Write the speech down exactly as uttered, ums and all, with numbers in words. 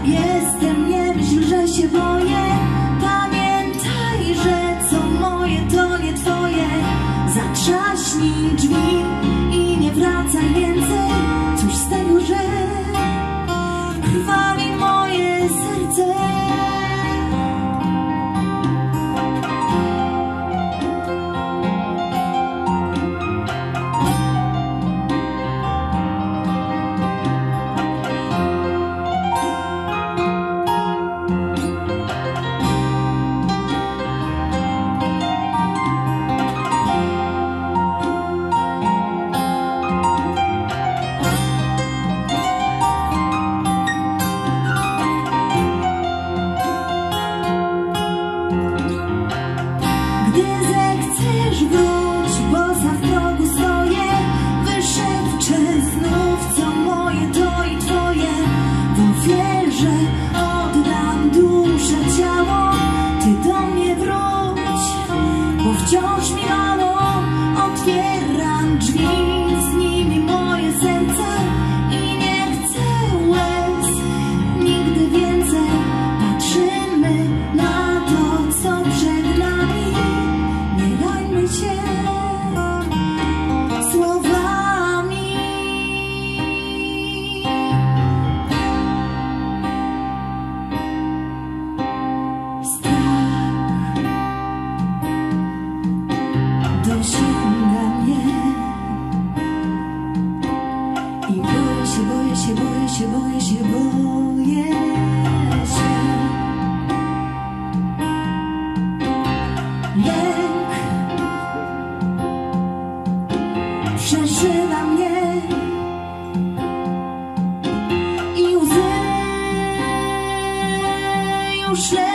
Jestem, nie myśl, że się boję. Pamiętaj, że co moje, to nie twoje. Zatrzaśnij drzwi i nie wracaj więcej. Cóż z tego, że krwawi moje serce. Gdy zechcesz, wróć, bo za w progu stoję. Wyszepczę znów, co moje, to i twoje. Bo wierzę, oddam duszę, ciało. Ty do mnie wróć, bo wciąż mi rano. Otwieram drzwi, z nimi moje serce. I nie chcę łez, nigdy więcej. Patrzymy na to, co przed nami. Nie dajmy się słowami. Strach dosięga mnie i boję się, boję się, boję się, boję się, boję się. Lęk przeżywa mnie i łzy już